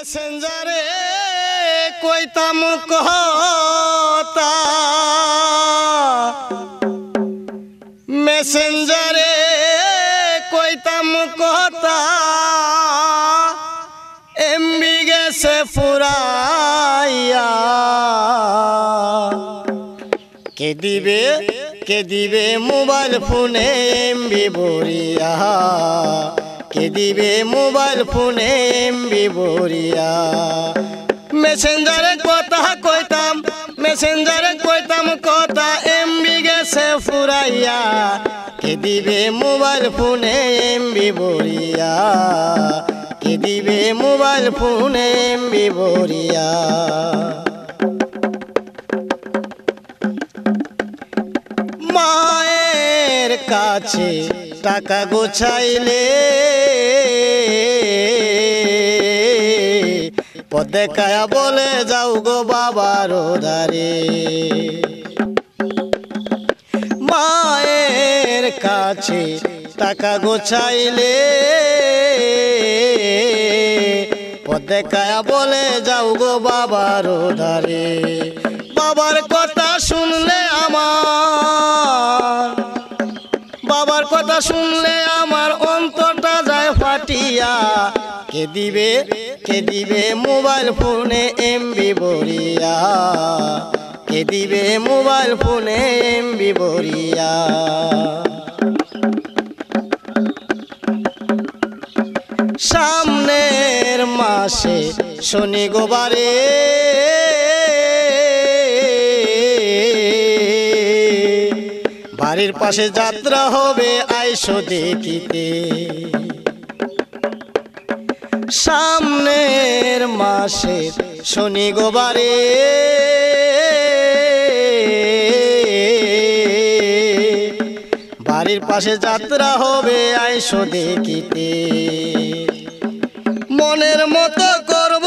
মেসেঞ্জারে কইতাম কথা, মেসেঞ্জারে কইতাম কথা, এমবি গেছে ফুরাইয়া। কে দিবে মোবাইল ফোনে এমবি ভরিয়া, কে দিবে মোবাইল ফোনে এমবি ভরিয়া। মেসেঞ্জারে কথা কইতাম, মেসেঞ্জারে কইতাম কথা, এমবি গেছে ফুরাইয়া। কে দিবে মোবাইল ফোনে এমবি ভরিয়া, কে দিবে মোবাইল ফোনে এমবি ভরিয়া। মায়ের কাছে টাকা গোছাইলে পথ দেখায়া বলে যাও গো বাবার ধারে। মায়ের কাছে টাকা গোছাইলে পথ দেখায়া বলে যাও গো বাবার ধারে। বাবার কথা শুনলে আমার, বাবার কথা শুনলে আমার অন্তরটা যায় ফাটিয়া। কে দিবে মোবাইল ফোনে এমবি ভরিয়া, কে দিবে মোবাইল ফোনে এমবি ভরিয়া। সামনের মাসে শনি গোবারে বাড়ির পাশে যাত্রা হবে, আইসো দেখিতে। সামনের মাসে শনি গোবারে বাড়ির পাশে যাত্রা হবে, আইসো দেখিতে। মনের মতো করব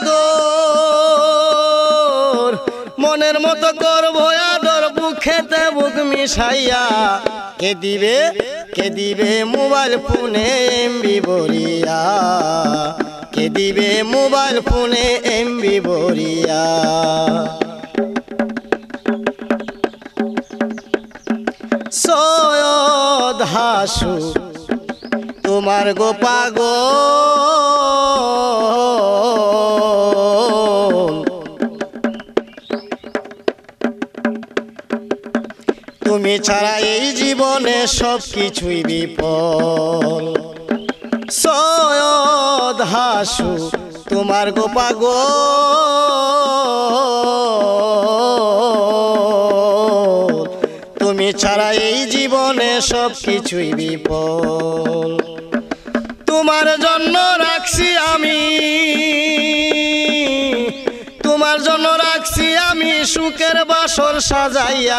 আদর, মনের মতো করব আদর, বুকেতে বুক মিশাইয়া। কে দিবে মোবাইল ফোনে এমবি ভরিয়া, কে দিবে মোবাইল ফোনে এমবি ভরিয়া। সৈয়দ হাসু তোমার গো পাগল, তুমি ছাড়া এই জীবনে সব কিছুই বিফল। সৈয়দ হাসু তোমার গো পাগল, তুমি ছাড়া এই জীবনে সব কিছুই বিফল। তোমার জন্য রাখছি আমি, তোমার জন্য রাখছি আমি সুখের বাসর সাজাইয়া।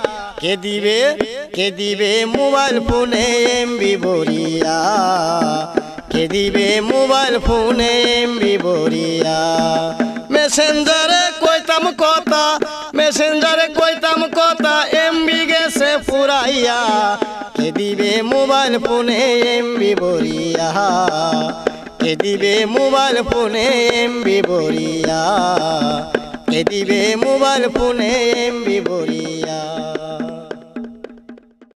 কে দিবে মোবাইল ফোনে এমবি ভরিয়া, কে দিবে মোবাইল ফোনে এমবি ভরিয়া। মেসেঞ্জারে কইতাম কথা, মেসেঞ্জারে কইতাম কথা, এমবি গেছে ফুরাইয়া। কে দিবে মোবাইল ফোনে এমবি ভরিয়া, কে দিবে মোবাইল ফোনে এমবি ভরিয়া, কে দিবে মোবাইল ফোনে এমবি ভরিয়া।